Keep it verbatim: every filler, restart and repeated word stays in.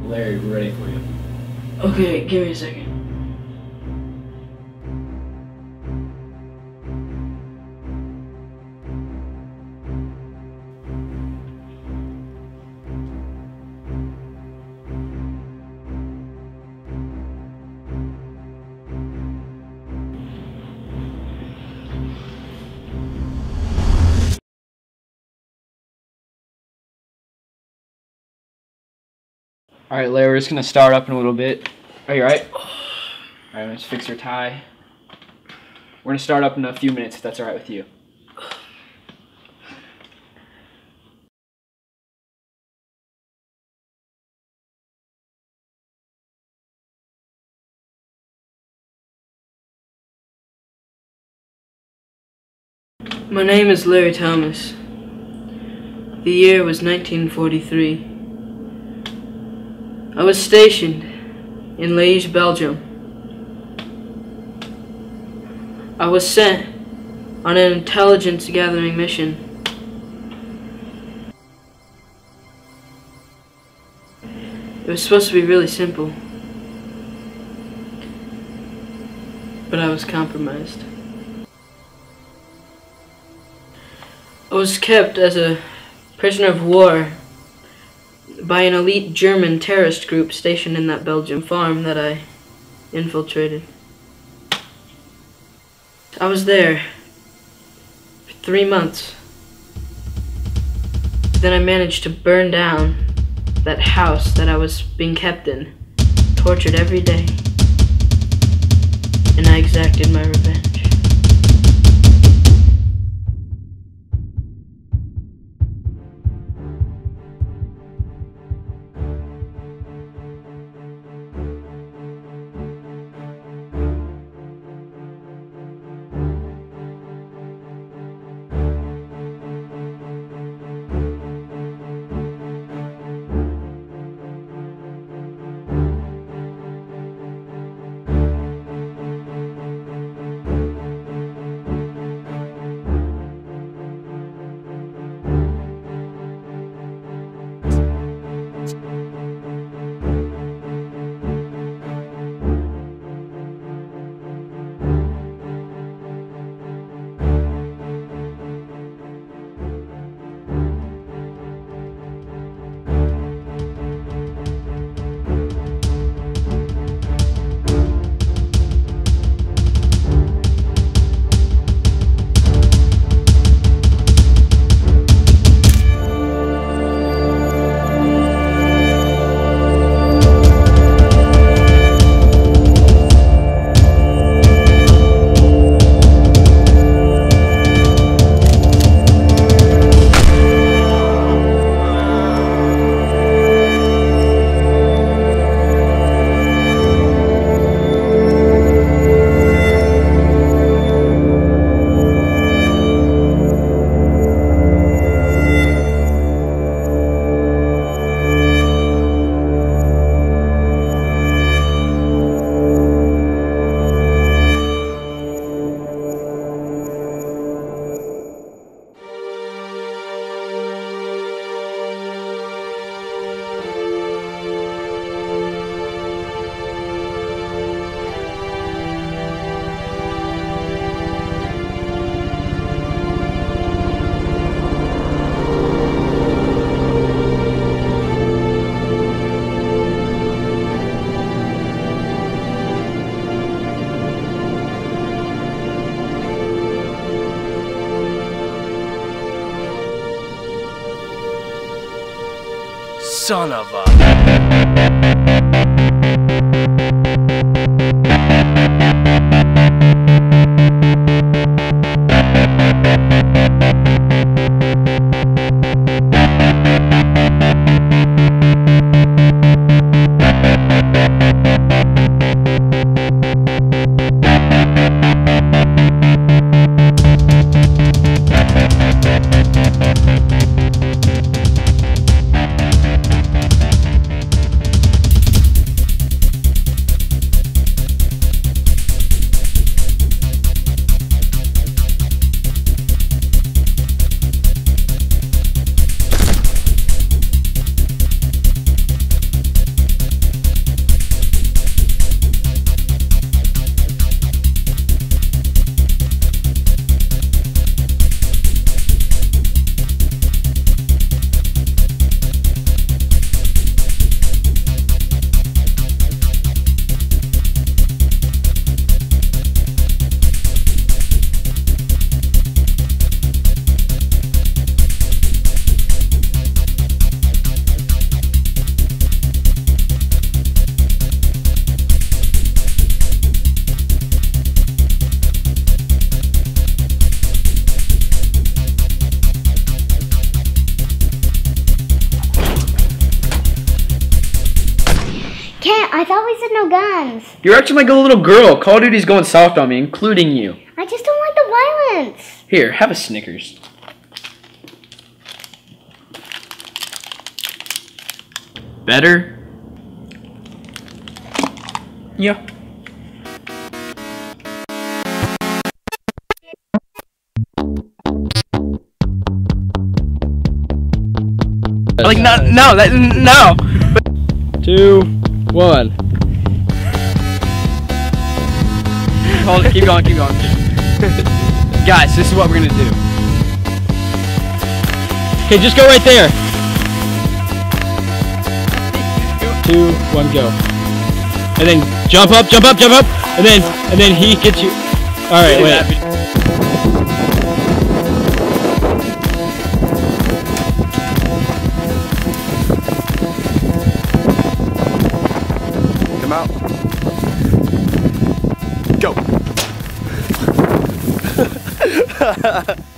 Larry, we're ready for you. Okay, give me a second. Alright, Larry, we're just going to start up in a little bit. Are you alright? Alright, let's fix your tie. We're going to start up in a few minutes if that's alright with you. My name is Larry Thomas. The year was nineteen forty-three. I was stationed in Liège, Belgium. I was sent on an intelligence gathering mission. It was supposed to be really simple, but I was compromised. I was kept as a prisoner of war by an elite German terrorist group stationed in that Belgian farm that I infiltrated. I was there for three months. Then I managed to burn down that house that I was being kept in, tortured every day, and I exacted my revenge. Son of a I thought we said no guns. You're acting like a little girl. Call of Duty's going soft on me, including you. I just don't like the violence. Here, have a Snickers. Better? Yeah. Like, no, no, that, no. Two, one. Hold it, keep going, keep going. Guys, this is what we're gonna do. Okay, just go right there. Two, one, go. And then jump up, jump up, jump up, and then and then he gets you. All right, wait. Come out. Go.